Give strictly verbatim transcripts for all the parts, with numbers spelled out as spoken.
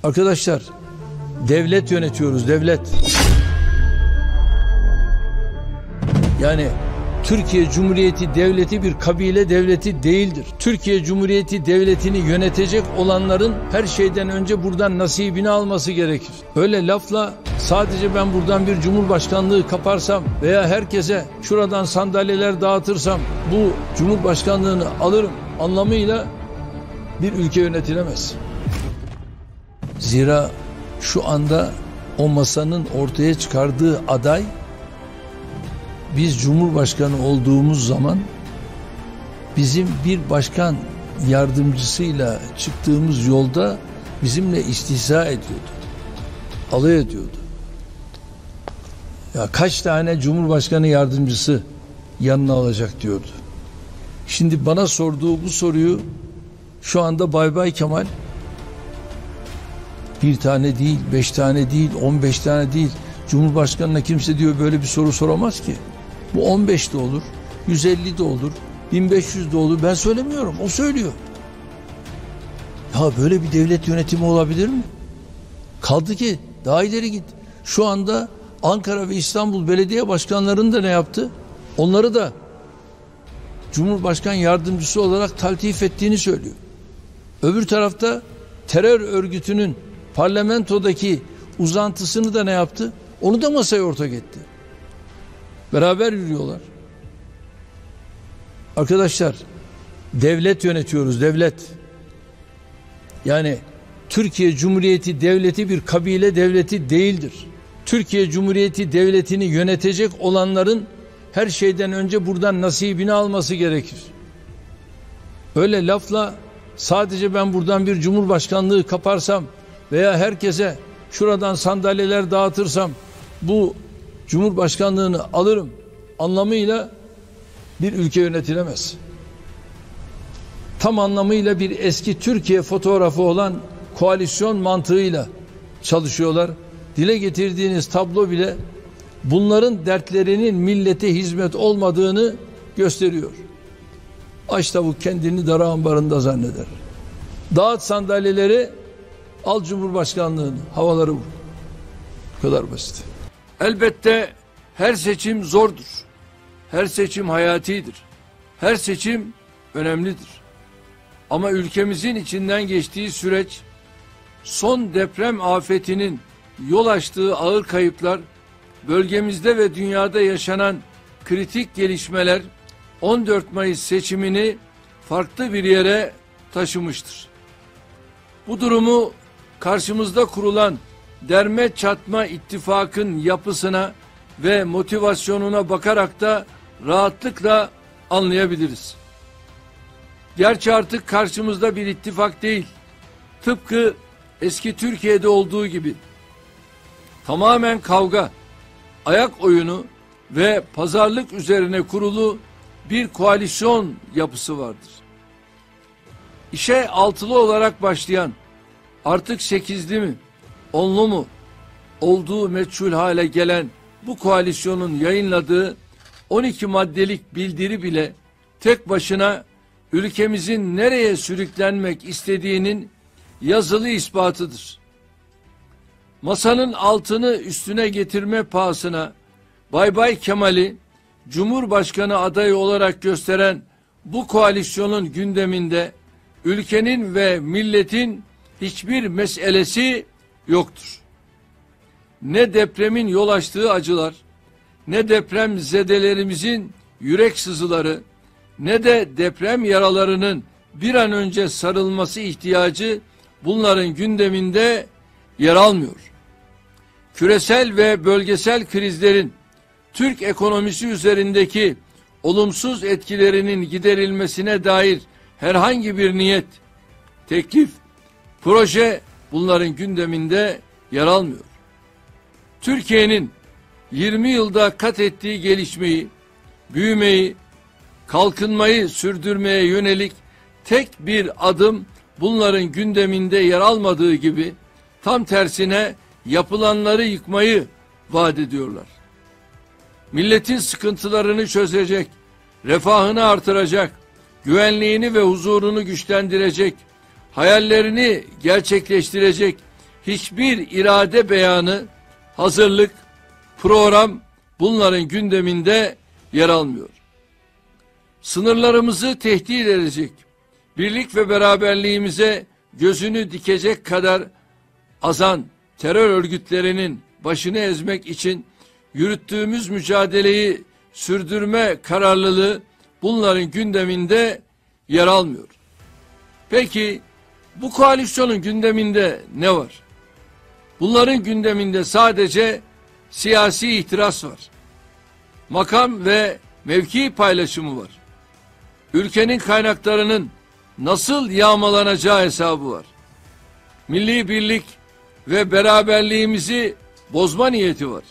Arkadaşlar, devlet yönetiyoruz, devlet. Yani Türkiye Cumhuriyeti Devleti bir kabile devleti değildir. Türkiye Cumhuriyeti Devleti'ni yönetecek olanların her şeyden önce buradan nasibini alması gerekir. Öyle lafla sadece ben buradan bir cumhurbaşkanlığı kaparsam veya herkese şuradan sandalyeler dağıtırsam bu cumhurbaşkanlığını alırım anlamıyla bir ülke yönetilemez. Zira şu anda o masanın ortaya çıkardığı aday, biz Cumhurbaşkanı olduğumuz zaman bizim bir başkan yardımcısıyla çıktığımız yolda bizimle istihza ediyordu. Alay ediyordu. Ya kaç tane Cumhurbaşkanı yardımcısı yanına alacak diyordu. Şimdi bana sorduğu bu soruyu şu anda Bay Bay Kemal bir tane değil, beş tane değil, on beş tane değil. Cumhurbaşkanına kimse diyor böyle bir soru soramaz ki. Bu on beş de olur, yüz elli de olur, bin beş yüz de olur. Ben söylemiyorum, o söylüyor. Ya böyle bir devlet yönetimi olabilir mi? Kaldı ki daha ileri git. Şu anda Ankara ve İstanbul belediye başkanlarını da ne yaptı? Onları da Cumhurbaşkan yardımcısı olarak taltif ettiğini söylüyor. Öbür tarafta terör örgütünün parlamentodaki uzantısını da ne yaptı? Onu da masaya ortak etti. Beraber yürüyorlar. Arkadaşlar, devlet yönetiyoruz, devlet. Yani Türkiye Cumhuriyeti Devleti bir kabile devleti değildir. Türkiye Cumhuriyeti Devleti'ni yönetecek olanların her şeyden önce buradan nasibini alması gerekir. Öyle lafla sadece ben buradan bir cumhurbaşkanlığı kaparsam veya herkese şuradan sandalyeler dağıtırsam bu cumhurbaşkanlığını alırım anlamıyla bir ülke yönetilemez. Tam anlamıyla bir eski Türkiye fotoğrafı olan koalisyon mantığıyla çalışıyorlar. Dile getirdiğiniz tablo bile bunların dertlerinin millete hizmet olmadığını gösteriyor. Aç tavuk kendini dara ambarında zanneder. Dağıt sandalyeleri, al cumhurbaşkanlığını, havaları vur. Bu kadar basit. Elbette her seçim zordur. Her seçim hayatidir. Her seçim önemlidir. Ama ülkemizin içinden geçtiği süreç, son deprem afetinin yol açtığı ağır kayıplar, bölgemizde ve dünyada yaşanan kritik gelişmeler on dört Mayıs seçimini farklı bir yere taşımıştır. Bu durumu karşımızda kurulan derme çatma ittifakın yapısına ve motivasyonuna bakarak da rahatlıkla anlayabiliriz. Gerçi artık karşımızda bir ittifak değil, tıpkı eski Türkiye'de olduğu gibi tamamen kavga, ayak oyunu ve pazarlık üzerine kurulu bir koalisyon yapısı vardır. İşe altılı olarak başlayan, artık sekizli mi, onlu mu olduğu meçhul hale gelen bu koalisyonun yayınladığı on iki maddelik bildiri bile tek başına ülkemizin nereye sürüklenmek istediğinin yazılı ispatıdır. Masanın altını üstüne getirme pahasına Bay Bay Kemal'i Cumhurbaşkanı adayı olarak gösteren bu koalisyonun gündeminde ülkenin ve milletin hiçbir meselesi yoktur. Ne depremin yol açtığı acılar, ne deprem zedelerimizin yürek sızıları, ne de deprem yaralarının bir an önce sarılması ihtiyacı bunların gündeminde yer almıyor. Küresel ve bölgesel krizlerin Türk ekonomisi üzerindeki olumsuz etkilerinin giderilmesine dair herhangi bir niyet, teklif, proje bunların gündeminde yer almıyor. Türkiye'nin yirmi yılda kat ettiği gelişmeyi, büyümeyi, kalkınmayı sürdürmeye yönelik tek bir adım bunların gündeminde yer almadığı gibi tam tersine yapılanları yıkmayı vaat ediyorlar. Milletin sıkıntılarını çözecek, refahını artıracak, güvenliğini ve huzurunu güçlendirecek, hayallerini gerçekleştirecek hiçbir irade beyanı, hazırlık, program bunların gündeminde yer almıyor. Sınırlarımızı tehdit edecek, birlik ve beraberliğimize gözünü dikecek kadar azan terör örgütlerinin başını ezmek için yürüttüğümüz mücadeleyi sürdürme kararlılığı bunların gündeminde yer almıyor. Peki bu koalisyonun gündeminde ne var? Bunların gündeminde sadece siyasi ihtiras var. Makam ve mevki paylaşımı var. Ülkenin kaynaklarının nasıl yağmalanacağı hesabı var. Milli birlik ve beraberliğimizi bozma niyeti var.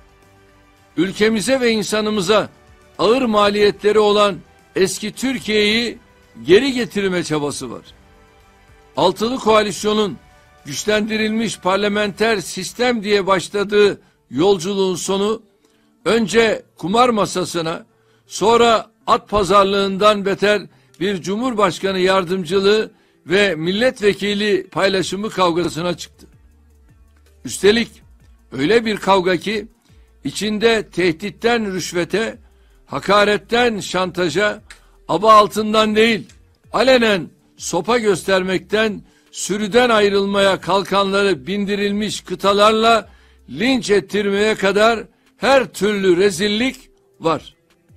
Ülkemize ve insanımıza ağır maliyetleri olan eski Türkiye'yi geri getirme çabası var. Altılı koalisyonun güçlendirilmiş parlamenter sistem diye başladığı yolculuğun sonu önce kumar masasına, sonra at pazarlığından beter bir cumhurbaşkanı yardımcılığı ve milletvekili paylaşımı kavgasına çıktı. Üstelik öyle bir kavga ki içinde tehditten rüşvete, hakaretten şantaja, aba altından değil, alenen sopa göstermekten, sürüden ayrılmaya kalkanları bindirilmiş kıtalarla linç ettirmeye kadar her türlü rezillik var.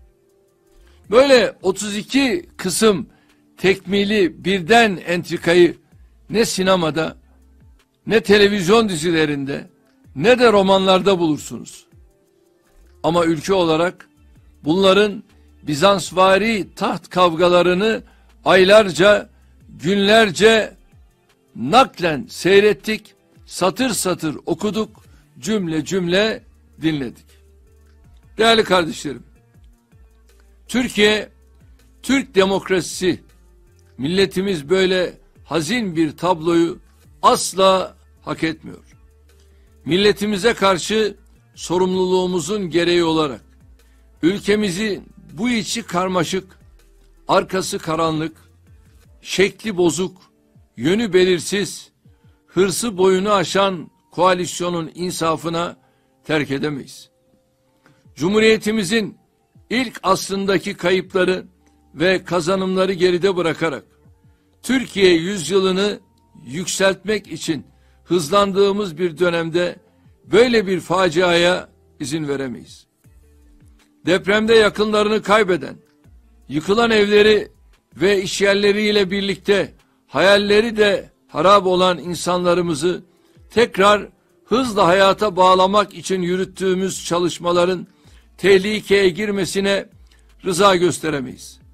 Böyle otuz iki kısım tekmili birden entrikayı ne sinemada, ne televizyon dizilerinde, ne de romanlarda bulursunuz. Ama ülke olarak bunların Bizansvari taht kavgalarını aylarca, günlerce naklen seyrettik, satır satır okuduk, cümle cümle dinledik. Değerli kardeşlerim, Türkiye, Türk demokrasisi, milletimiz böyle hazin bir tabloyu asla hak etmiyor. Milletimize karşı sorumluluğumuzun gereği olarak ülkemizi bu içi karmaşık, arkası karanlık, şekli bozuk, yönü belirsiz, hırsı boyunu aşan koalisyonun insafına terk edemeyiz. Cumhuriyetimizin ilk asrındaki kayıpları ve kazanımları geride bırakarak Türkiye yüzyılını yükseltmek için hızlandığımız bir dönemde böyle bir faciaya izin veremeyiz. Depremde yakınlarını kaybeden, yıkılan evleri ve işyerleriyle birlikte hayalleri de harap olan insanlarımızı tekrar hızla hayata bağlamak için yürüttüğümüz çalışmaların tehlikeye girmesine rıza gösteremeyiz.